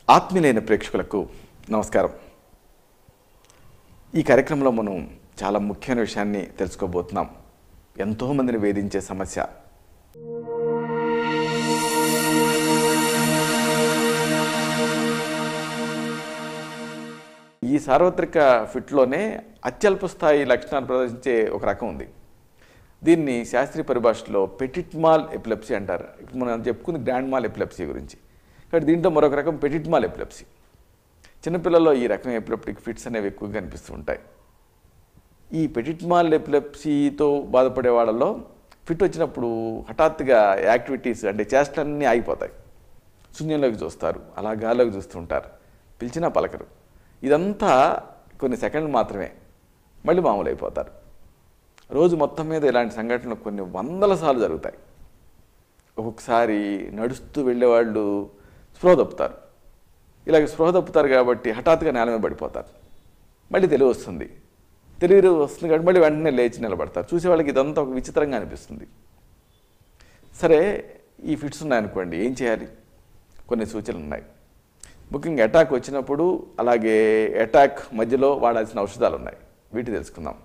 ఆత్మీయులైన ప్రేక్షకులకు నమస్కారం. ఈ కార్యక్రమంలో మనం చాలా ముఖ్యమైన విషయాన్ని తెలుసుకోబోతున్నాం. ఎంతోమందిని వేధించే సమస్య. ఈ సార్వత్రిక ఫిట్లోనే అత్యల్ప స్థాయి లక్షణాలు ప్రదర్శించే ఒక రకం ఉంది. దీన్ని శాస్త్రీయ పరిభాషలో పెటిట్ మాల్ ఎపిలెప్సీ అంటారు. ఇప్పుడు మనం చెప్పుకుంది గ్రాండ్ మాల్ ఎపిలెప్సీ గురించి. కాబట్టి దీంట్లో మరొక రకం పెటిట్ మాల్ ఎపిలెప్సీ. చిన్నపిల్లల్లో ఈ రకం ఎపిలెప్టిక్ ఫిట్స్ అనేవి ఎక్కువగా కనిపిస్తూ ఉంటాయి. ఈ పెటిట్ మాల్ ఎపిలెప్సీతో బాధపడే వాళ్ళలో ఫిట్ వచ్చినప్పుడు హఠాత్తుగా యాక్టివిటీస్ అంటే చేష్టలన్నీ ఆగిపోతాయి. శూన్యంలోకి చూస్తారు, అలా గాల్లోకి చూస్తూ ఉంటారు, పిలిచినా పలకరు. ఇదంతా కొన్ని సెకండ్లు మాత్రమే, మళ్ళీ మామూలు అయిపోతారు. రోజు మొత్తం మీద ఇలాంటి సంఘటనలు కొన్ని వందల సార్లు జరుగుతాయి. ఒక్కొక్కసారి నడుస్తూ వెళ్ళేవాళ్ళు స్పృహ తప్పుతారు. ఇలాగ స్పృహ తప్పుతారు కాబట్టి హఠాత్తుగా నేల మీద పడిపోతారు. మళ్ళీ తెలివి వస్తుంది కాబట్టి మళ్ళీ వెంటనే లేచి నిలబడతారు. చూసే వాళ్ళకి ఇదంతా ఒక విచిత్రంగా అనిపిస్తుంది. సరే, ఈ ఫిట్స్ ఉన్నాయనుకోండి, ఏం చేయాలి? కొన్ని సూచనలు ఉన్నాయి. ముఖ్యంగా అటాక్ వచ్చినప్పుడు, అలాగే అటాక్ మధ్యలో వాడాల్సిన ఔషధాలు ఉన్నాయి. వీటి తెలుసుకుందాం.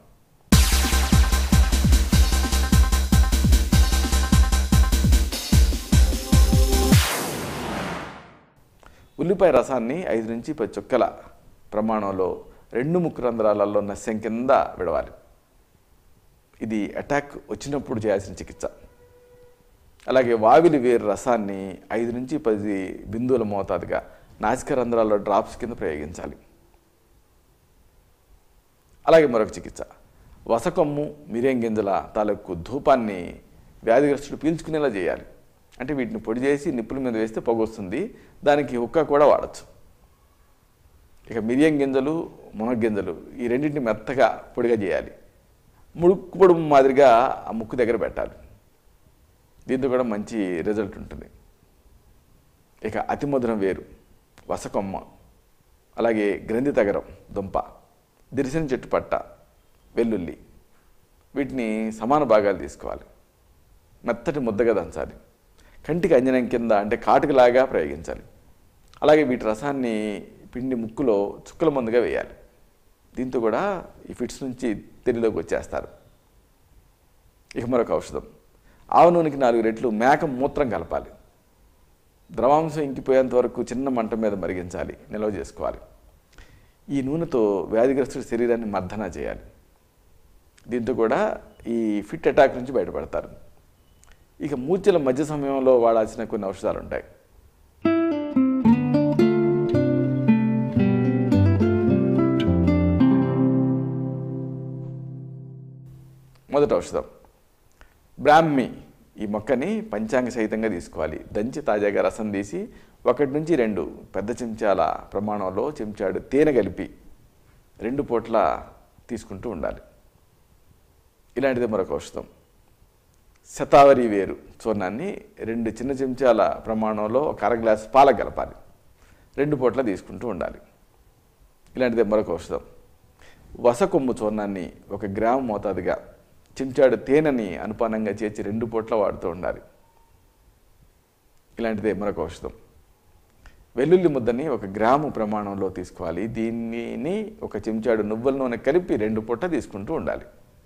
ఉల్లిపాయ రసాన్ని 5 నుంచి 10 చుక్కల ప్రమాణంలో 2 ముక్కు రంధ్రాలలో నస్యం కింద విడవాలి. ఇది అటాక్ వచ్చినప్పుడు చేయాల్సిన చికిత్స. అలాగే వావిలి వేరు రసాన్ని 5 నుంచి 10 బిందువుల మోతాదుగా నాసిక రంధ్రాల్లో డ్రాప్స్ కింద ప్రయోగించాలి. అలాగే మరొక చికిత్స, వసకొమ్ము మిరియం గింజల తాలూకు ధూపాన్ని వ్యాధిగ్రస్తుడు పీల్చుకునేలా చేయాలి. అంటే వీటిని పొడి చేసి నిప్పుల మీద వేస్తే పొగ వస్తుంది. దానికి హుక్కా కూడా వాడచ్చు. ఇక మిరియం గింజలు, మునగ్గింజలు ఈ రెండింటిని మెత్తగా పొడిగా చేయాలి. ముక్కు పొడుము మాదిరిగా ఆ ముక్కు దగ్గర పెట్టాలి. దీంతో కూడా మంచి రిజల్ట్ ఉంటుంది. ఇక అతి మధురం వేరు, వసకొమ్మ, అలాగే గ్రంథి తగరం దుంప, దిరిసిన చెట్టు పట్ట, వెల్లుల్లి వీటిని సమాన భాగాలు తీసుకోవాలి. మెత్తటి ముద్దగా దంచాలి. కంటికి అంజనం కింద అంటే కాటుకలాగా ప్రయోగించాలి. అలాగే వీటి రసాన్ని పిండి ముక్కులో చుక్కల మందుగా వేయాలి. దీంతో కూడా ఈ ఫిట్స్ నుంచి తెలిలోకి వచ్చేస్తారు. ఇక మరొక ఔషధం, ఆవ నూనెకి 4 రెట్లు మేక మూత్రం కలపాలి. ద్రవాంశం ఇంకిపోయేంత వరకు చిన్న మంట మీద మరిగించాలి, నిల్వ చేసుకోవాలి. ఈ నూనెతో వ్యాధిగ్రస్తుడి శరీరాన్ని మర్దన చేయాలి. దీంతో కూడా ఈ ఫిట్ అటాక్ నుంచి బయటపడతారు. ఇక మూర్ఛల మధ్య సమయంలో వాడాల్సిన కొన్ని ఔషధాలు ఉంటాయి. మొదటి ఔషధం బ్రాహ్మి. ఈ మొక్కని పంచాంగ సహితంగా తీసుకోవాలి. దంచి తాజాగా రసం తీసి 1 నుంచి 2 పెద్ద చెంచాల ప్రమాణంలో చెంచాడు తేనె కలిపి 2 పూట్ల తీసుకుంటూ ఉండాలి. ఇలాంటిదే మరొక ఔషధం, శతావరి వేరు చూర్ణాన్ని 2 చిన్న చెంచాల ప్రమాణంలో 1/2 గ్లాసు పాలకు కలపాలి. 2 పూట్ల తీసుకుంటూ ఉండాలి. ఇలాంటిదే మరొక ఔషధం, వసకొమ్ము చూర్ణాన్ని 1 గ్రాము మోతాదుగా చెంచాడు తేనెని అనుపానంగా చేర్చి 2 పూట్ల వాడుతూ ఉండాలి. ఇలాంటిదే మరొక ఔషధం, వెల్లుల్లి ముద్దని 1 గ్రాము ప్రమాణంలో తీసుకోవాలి. దీనిని 1 చెంచాడు నువ్వుల నూనె కలిపి 2 పూట్ల తీసుకుంటూ ఉండాలి.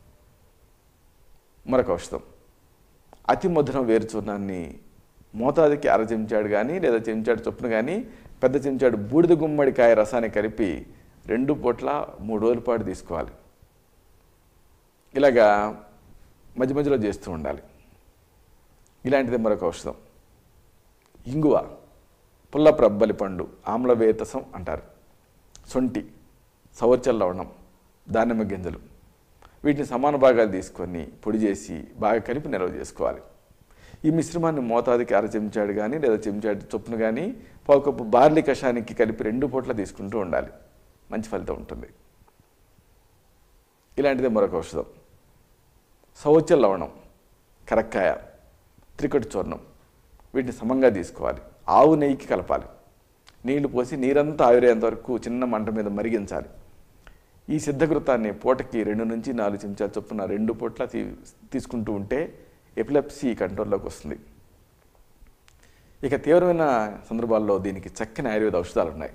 మరొక ఔషధం, అతి మధురం వేరు చూర్ణాన్ని మోతాదుకి 1/2 చెంచాడు కానీ లేదా చెంచాడు చొప్పున కానీ పెద్ద చెంచాడు బూడిద గుమ్మడికాయ రసాన్ని కలిపి 2 పూట్ల 3 రోజుల పాటు తీసుకోవాలి. ఇలాగా మధ్య మధ్యలో చేస్తూ ఉండాలి. ఇలాంటిదే మరొక ఔషధం, ఇంగువ, పుల్లపు రబ్బలి పండు, ఆమ్లవేతసం అంటారు, సొంటి, సౌర్చల లవణం, దానిమ్మ గింజలు వీటిని సమాన భాగాలు తీసుకొని పొడి చేసి బాగా కలిపి నిల్వ చేసుకోవాలి. ఈ మిశ్రమాన్ని మోతాదుకి 1/2 చెంచాడు కానీ లేదా చెంచాడు చొప్పున కానీ 1/4 కప్పు బార్లీ కషాయానికి కలిపి 2 పూట్ల తీసుకుంటూ ఉండాలి. మంచి ఫలితం ఉంటుంది. ఇలాంటిదే మరొక ఔషధం, సౌర్చల లవణం, కరక్కాయ, త్రికటి చూర్ణం వీటిని సమంగా తీసుకోవాలి. ఆవు నెయ్యికి కలపాలి. నీళ్లు పోసి నీరంతా ఆవిరేంత వరకు చిన్న మంట మీద మరిగించాలి. ఈ సిద్ధకృతాన్ని పూటకి 2 నుంచి 4 చెంచాల చొప్పున 2 పూట్ల తీసుకుంటూ ఉంటే ఎపిలెప్సీ కంట్రోల్లోకి వస్తుంది. ఇక తీవ్రమైన సందర్భాల్లో దీనికి చక్కని ఆయుర్వేద ఔషధాలు ఉన్నాయి.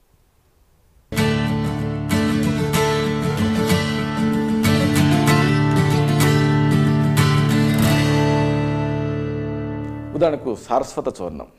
ఉదాహరణకు సారస్వత చూర్ణం.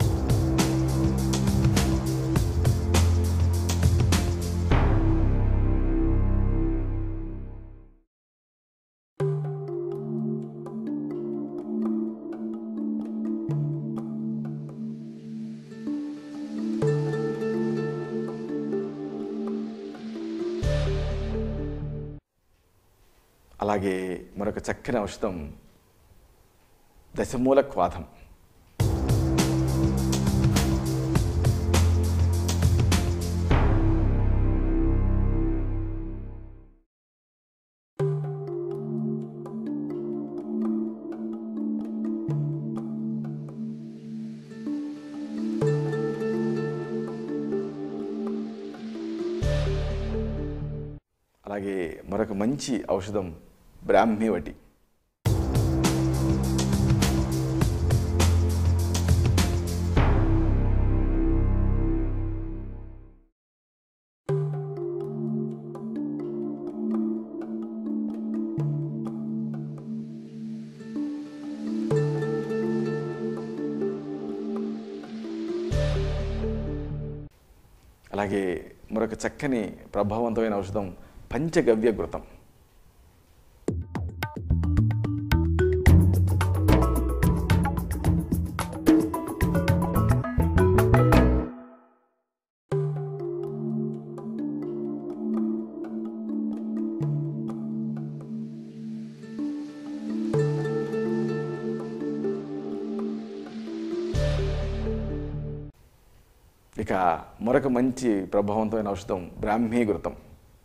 అలాగే మరొక చక్కని ఔషధం దశమూల క్వాథం. అలాగే మరొక మంచి ఔషధం బ్రాహ్మీవటి. అలాగే మరొక చక్కని ప్రభావవంతమైన ఔషధం పంచగవ్య ఘృతం. ఇక మరొక మంచి ప్రభావవంతమైన ఔషధం బ్రాహ్మీ ఘృతం.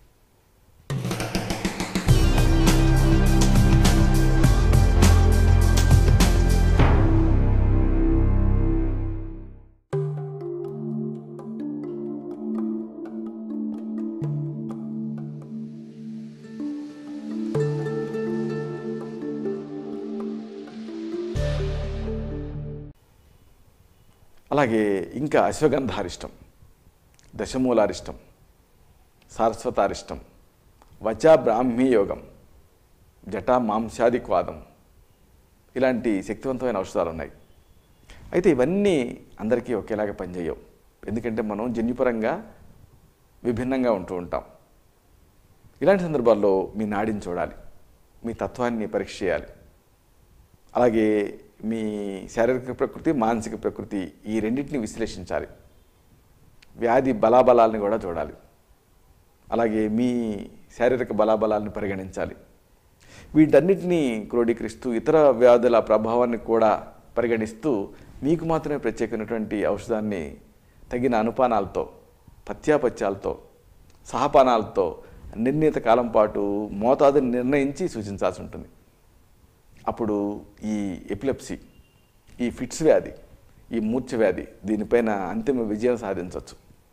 అలాగే ఇంకా అశ్వగంధారిష్టం, దశమూలారిష్టం, సారస్వతారిష్టం, వచా బ్రాహ్మీ యోగం, జటా మాంసాదిక్వాదం, ఇలాంటి శక్తివంతమైన ఔషధాలు ఉన్నాయి. అయితే ఇవన్నీ అందరికీ ఒకేలాగా పనిచేయవు. ఎందుకంటే మనం జన్యుపరంగా విభిన్నంగా ఉంటూ ఉంటాం. ఇలాంటి సందర్భాల్లో మీ నాడిని చూడాలి, మీ తత్వాన్ని పరీక్ష చేయాలి. అలాగే మీ శారీరక ప్రకృతి, మానసిక ప్రకృతి, ఈ రెండింటిని విశ్లేషించాలి. వ్యాధి బలాబలాలను కూడా చూడాలి. అలాగే మీ శారీరక బలాబలాలను పరిగణించాలి. వీటన్నిటినీ క్రోడీకరిస్తూ ఇతర వ్యాధుల ప్రభావాన్ని కూడా పరిగణిస్తూ మీకు మాత్రమే ప్రత్యేకమైనటువంటి ఔషధాన్ని తగిన అనుపానాలతో, పథ్యాపథ్యాలతో, సహపానాలతో నిర్ణీత కాలం పాటు మోతాదుని నిర్ణయించి సూచించాల్సి ఉంటుంది. అప్పుడు ఈ ఎపిలెప్సీ, ఈ ఫిట్స్ వ్యాధి, ఈ మూర్ఛ వ్యాధి, దీనిపైన అంతిమ విజయం సాధించవచ్చు.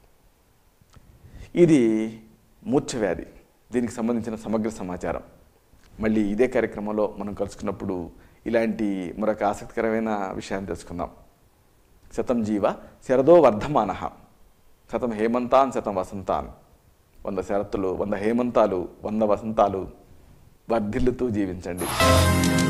ఇది మూర్ఛ వ్యాధి, దీనికి సంబంధించిన సమగ్ర సమాచారం. మళ్ళీ ఇదే కార్యక్రమంలో మనం కలుసుకున్నప్పుడు ఇలాంటి మరొక ఆసక్తికరమైన విషయాన్ని తెలుసుకుందాం. శతం జీవ శరదో వర్ధమానః, శతం హేమంతాన్ శతం వసంతాన్. 100 శరత్తులు, 100 హేమంతాలు, 100 వసంతాలు వర్ధిల్లుతూ జీవించండి.